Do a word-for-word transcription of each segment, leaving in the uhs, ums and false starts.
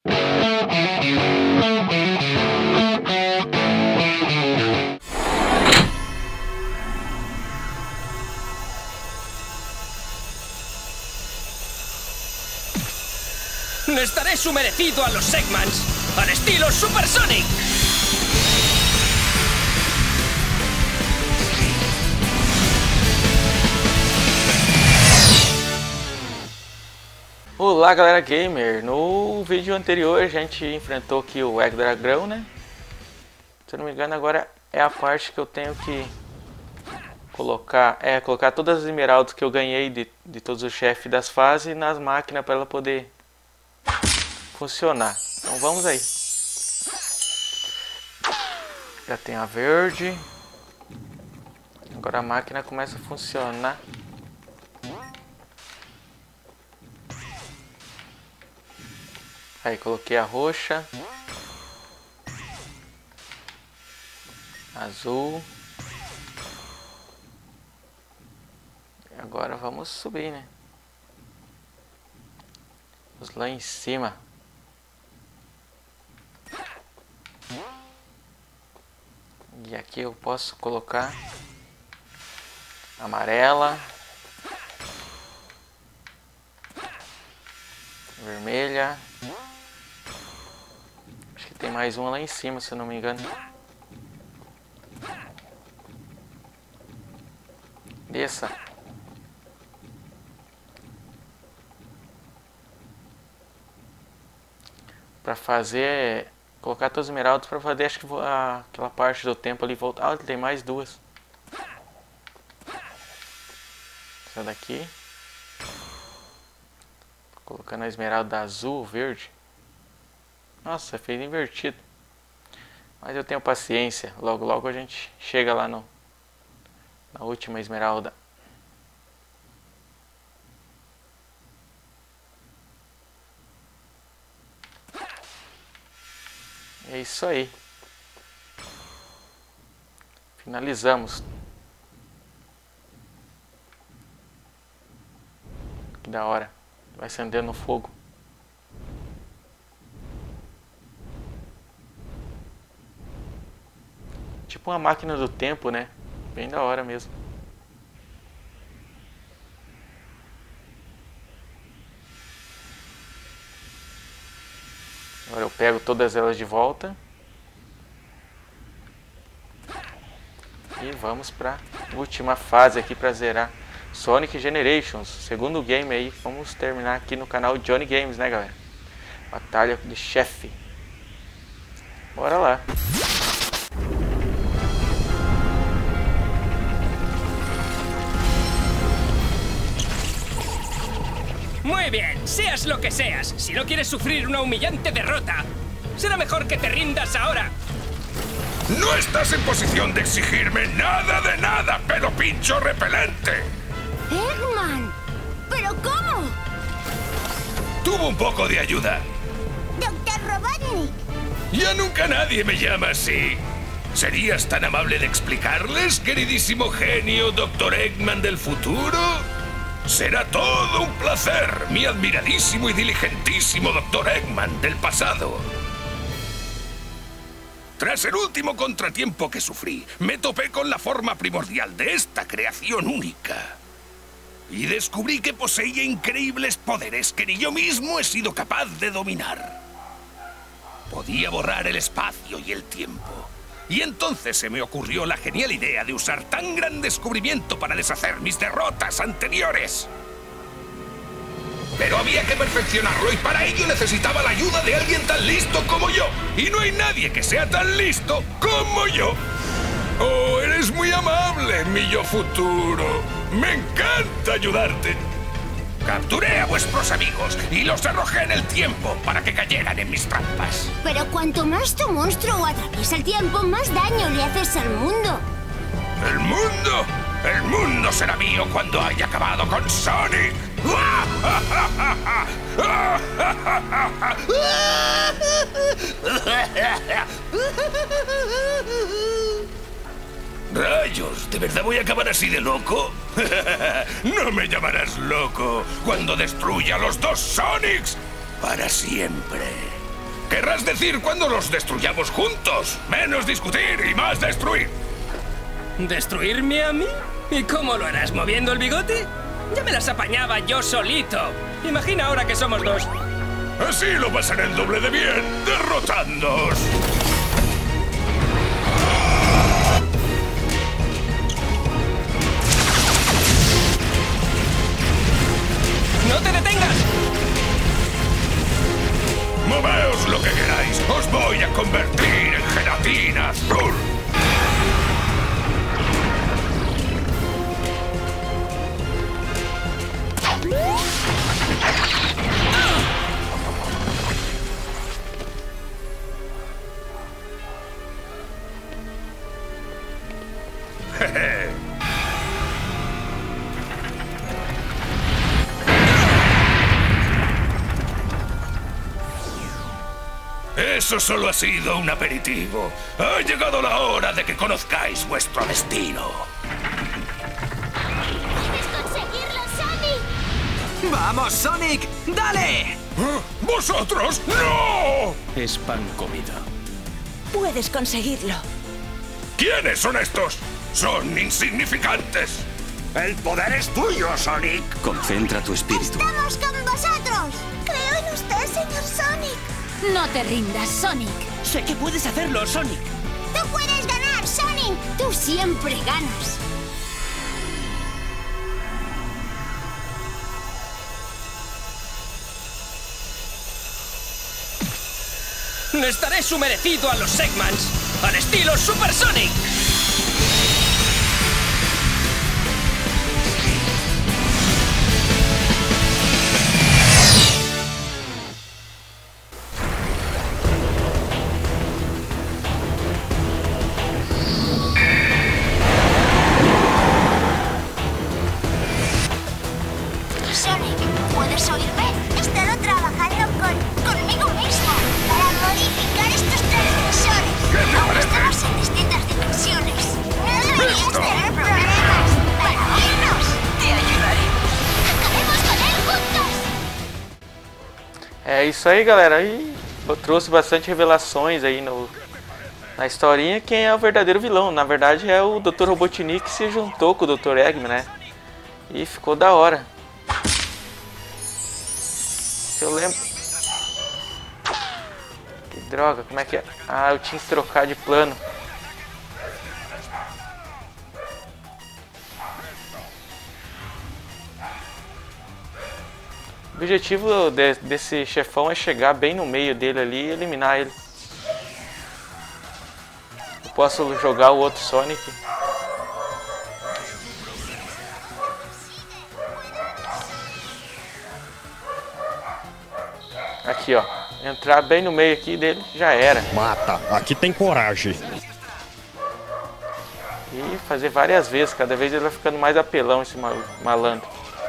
Estaré sumerecido a los Eggmans, al estilo Super Sonic. Olá galera gamer, no vídeo anterior a gente enfrentou aqui o Egg Dragão, né? Se eu não me engano agora é a parte que eu tenho que colocar, é, colocar todas as esmeraldas que eu ganhei de, de todos os chefes das fases nas máquinas para ela poder funcionar. Então vamos aí. Já tem a verde. Agora a máquina começa a funcionar. Aí coloquei a roxa. Azul. E agora vamos subir, né? Vamos lá em cima. E aqui eu posso colocar amarela, vermelha. Acho que tem mais uma lá em cima, se eu não me engano. Desça. Para fazer, colocar todos os esmeraldas para fazer, acho que vou, ah, aquela parte do tempo ali voltar. Ah, tem mais duas. Essa daqui. Colocando a esmeralda azul, verde. Nossa, fez invertido. Mas eu tenho paciência. Logo, logo a gente chega lá no, na última esmeralda. É isso aí. Finalizamos. Que da hora. Vai acendendo no fogo. Tipo uma máquina do tempo, né? Bem da hora mesmo. Agora eu pego todas elas de volta. E vamos para a última fase aqui para zerar Sonic Generations. Segundo game aí, vamos terminar aqui no canal Johnny Games, né galera? Batalha de chefe. Bora lá. Muy bien, seas lo que seas. Si no quieres sufrir una humillante derrota, será mejor que te rindas ahora. No estás en posición de exigirme nada de nada, pelo pincho repelente. Eggman, ¿pero cómo? Tuvo un poco de ayuda. Doctor Robotnik. Ya nunca nadie me llama así. ¿Serías tan amable de explicarles, queridísimo genio Doctor Eggman del futuro? Será todo un placer, mi admiradísimo y diligentísimo Doctor Eggman del pasado. Tras el último contratiempo que sufrí, me topé con la forma primordial de esta creación única. Y descubrí que poseía increíbles poderes que ni yo mismo he sido capaz de dominar. Podía borrar el espacio y el tiempo. Y entonces se me ocurrió la genial idea de usar tan gran descubrimiento para deshacer mis derrotas anteriores. Pero había que perfeccionarlo y para ello necesitaba la ayuda de alguien tan listo como yo. Y no hay nadie que sea tan listo como yo. Oh, eres muy amable, mi yo futuro. Me encanta ayudarte. Capturé a vuestros amigos y los arrojé en el tiempo para que cayeran en mis trampas. Pero cuanto más tu monstruo atraviesa el tiempo, más daño le haces al mundo. ¿El mundo? El mundo será mío cuando haya acabado con Sonic. ¡Rayos! ¿De verdad voy a acabar así de loco? No me llamarás loco cuando destruya los dos Sonics para siempre. Querrás decir cuando los destruyamos juntos. Menos discutir y más destruir. ¿Destruirme a mí? ¿Y cómo lo harás? ¿Moviendo el bigote? Ya me las apañaba yo solito. Imagina ahora que somos dos. Así lo pasaré el doble de bien, derrotándoos. ¡No te detengas! Moveos lo que queráis. Os voy a convertir en gelatina azul. Eso solo ha sido un aperitivo. Ha llegado la hora de que conozcáis vuestro destino. ¡Puedes conseguirlo, Sonic! ¡Vamos, Sonic! ¡Dale! ¿Eh? ¡Vosotros no! Es pan comido. Puedes conseguirlo. ¿Quiénes son estos? Son insignificantes. El poder es tuyo, Sonic. Concentra tu espíritu. ¡Estamos con vosotros! Creo en usted, señor Sonic. No te rindas, Sonic. Sé que puedes hacerlo, Sonic. ¡Tú puedes ganar, Sonic! ¡Tú siempre ganas! Estaré sumerecido a los Eggmans, al estilo Super Sonic. Sonic, ¿puedes oírme? He estado trabajando con, conmigo mismo para modificar estos transmisores. Ahora estamos en distintas dimensiones. No deberías tener problemas para oírnos. Te ayudaré. Acabemos con él juntos. É isso aí, galera. Aí eu trouxe bastante revelações aí no, na historinha. Quem é o verdadeiro vilão? Na verdade é o doutor Robotnik que se juntou com o doutor Eggman, né? E ficou da hora. Se eu lembro... Que droga, como é que é? Ah, eu tinha que trocar de plano. O objetivo de, desse chefão é chegar bem no meio dele ali e eliminar ele. Eu posso jogar o outro Sonic. Aqui, ó. Entrar bem no meio aqui dele, já era. Mata, aqui tem coragem. E fazer várias vezes, cada vez ele vai ficando mais apelão esse malandro.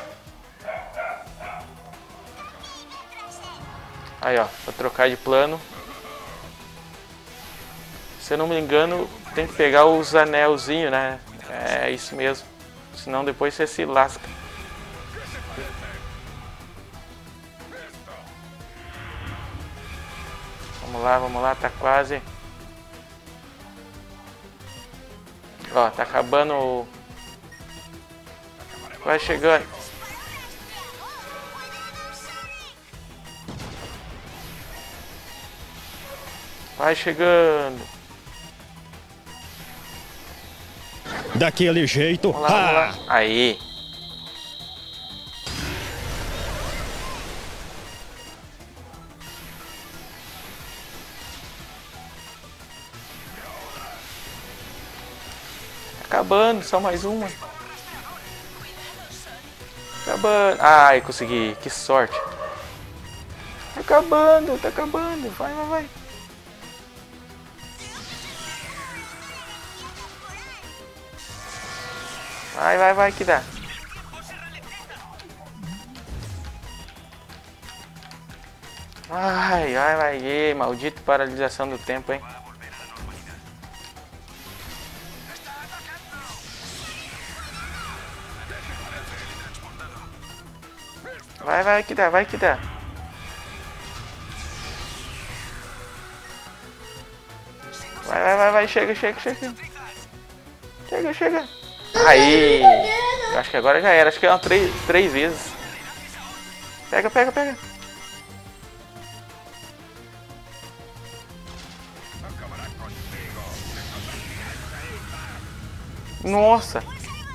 Aí, ó, vou trocar de plano. Se eu não me engano, tem que pegar os anelzinhos, né? É isso mesmo. Senão depois você se lasca. Vamos lá, vamos lá, tá quase. Ó, tá acabando o... Vai chegando. Vai chegando. Daquele jeito. Vamos lá, ah! vamos lá. Aí. Acabando, só mais uma. Acabando. Ai, consegui. Que sorte. Tá acabando, tá acabando. Vai, vai, vai. Vai, vai, vai, que dá. Ai, ai, vai. Ei, maldito paralisação do tempo, hein. Vai, vai que dá, vai que dá. vai, vai, vai, chega, chega, chega. Chega, chega. Aí. Eu acho que agora já era. Acho que é uma três, três vezes. Pega, pega, pega. Nossa.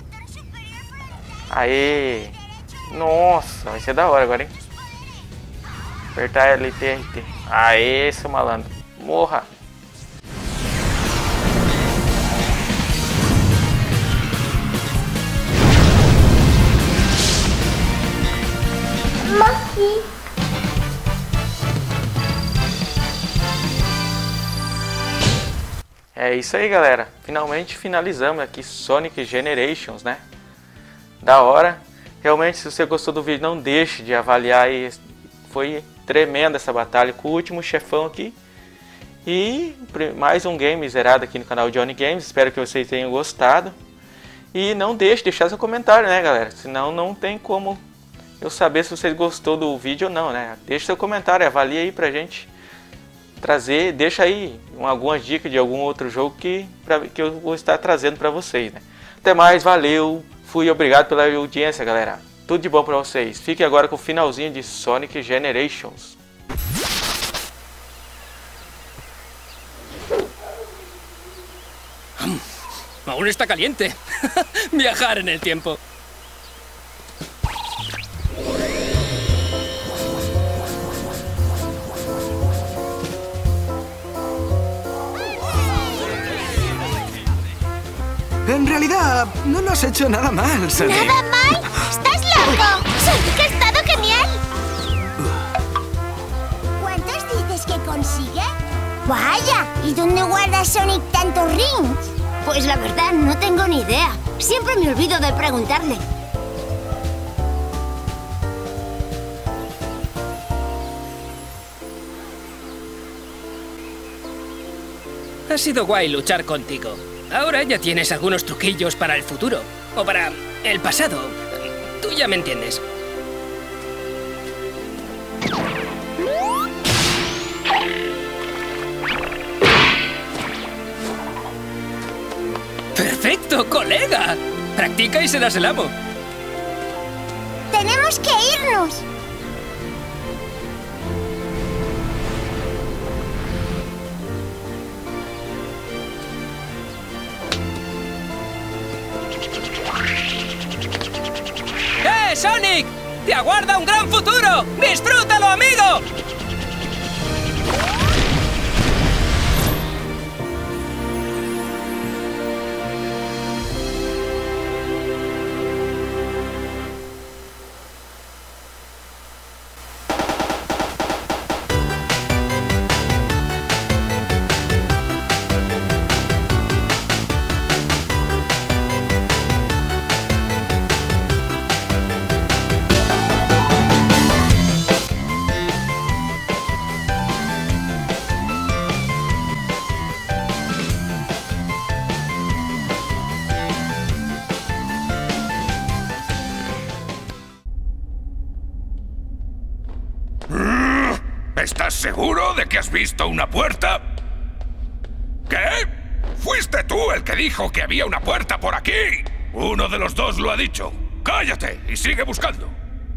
Aê. Nossa, vai ser da hora agora, hein? Apertar L T R T. Aê, seu malandro. Morra. Monkey. É isso aí, galera. Finalmente finalizamos aqui Sonic Generations, né? Da hora. Realmente, se você gostou do vídeo, não deixe de avaliar aí. Foi tremenda essa batalha com o último chefão aqui. E mais um game zerado aqui no canal Johnny Games. Espero que vocês tenham gostado. E não deixe de deixar seu comentário, né, galera? Senão não tem como eu saber se vocês gostou do vídeo ou não, né? Deixe seu comentário, avalie aí pra gente trazer. Deixa aí algumas dicas de algum outro jogo que, pra, que eu vou estar trazendo pra vocês, né? Até mais, valeu, fui, obrigado pela audiência, galera. Tudo de bom pra vocês. Fique agora com o finalzinho de Sonic Generations. Aún está caliente. Viajar en el tiempo. En realidad, no lo has hecho nada mal, Sonic. ¿Nada mal? ¡Estás loco! ¡Sonic ha estado genial! ¿Cuántos dices que consigue? ¡Vaya! ¿Y dónde guarda Sonic tantos rings? Pues la verdad, no tengo ni idea. Siempre me olvido de preguntarle. Ha sido guay luchar contigo. Ahora ya tienes algunos truquillos para el futuro. O para el pasado. Tú ya me entiendes. ¡Perfecto, colega! Practica y serás el amo. ¡Tenemos que irnos! ¡Eh, Sonic! ¡Te aguarda un gran futuro! ¡Disfrútalo, amigo! ¿Estás seguro de que has visto una puerta? ¿Qué? ¿Fuiste tú el que dijo que había una puerta por aquí? Uno de los dos lo ha dicho. ¡Cállate y sigue buscando!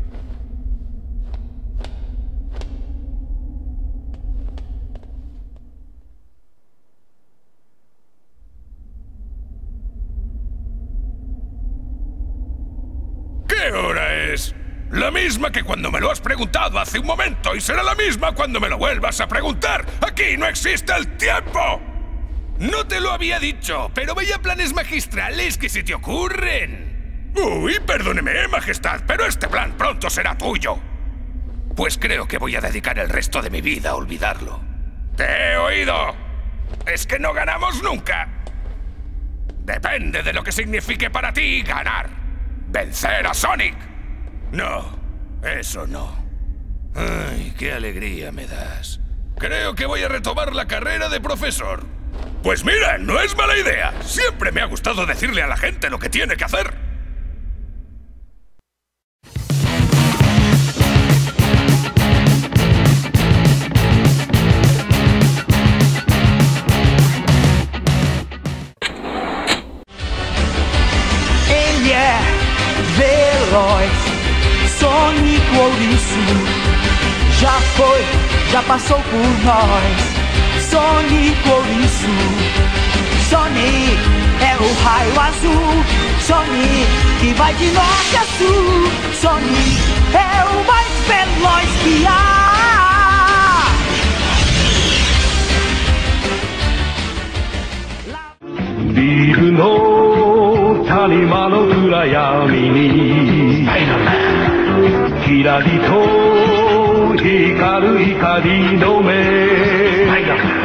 ¿Qué hora es? La misma que cuando me lo has preguntado hace un momento y será la misma cuando me lo vuelvas a preguntar. ¡Aquí no existe el tiempo! No te lo había dicho, pero vaya planes magistrales que se te ocurren. Uy, perdóneme, majestad, pero este plan pronto será tuyo. Pues creo que voy a dedicar el resto de mi vida a olvidarlo. ¡Te he oído! Es que no ganamos nunca. Depende de lo que signifique para ti ganar. Vencer a Sonic. No, eso no. Ay, qué alegría me das. Creo que voy a retomar la carrera de profesor. Pues mira, no es mala idea. Siempre me ha gustado decirle a la gente lo que tiene que hacer. isso. Já foi, já passou por nós. Sonic Ouriço. Sonic é o raio azul. Sonic que vai de norte a sul. Sonic é o mais veloz que há. ビルの谷間の暗闇にキラリと光る光の目